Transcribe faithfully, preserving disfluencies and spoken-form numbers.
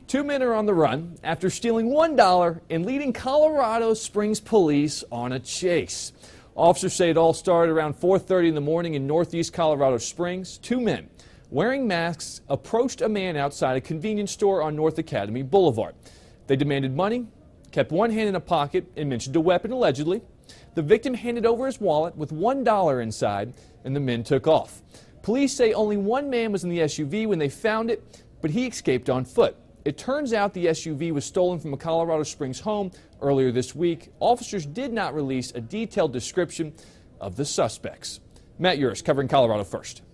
Two men are on the run after stealing one dollar and leading Colorado Springs police on a chase. Officers say it all started around four thirty in the morning in northeast Colorado Springs. Two men wearing masks approached a man outside a convenience store on North Academy Boulevard. They demanded money, kept one hand in a pocket, and mentioned a weapon allegedly. The victim handed over his wallet with one dollar inside, and the men took off. Police say only one man was in the S U V when they found it, but he escaped on foot. It turns out the S U V was stolen from a Colorado Springs home earlier this week. Officers did not release a detailed description of the suspects. Matt Yurus covering Colorado First.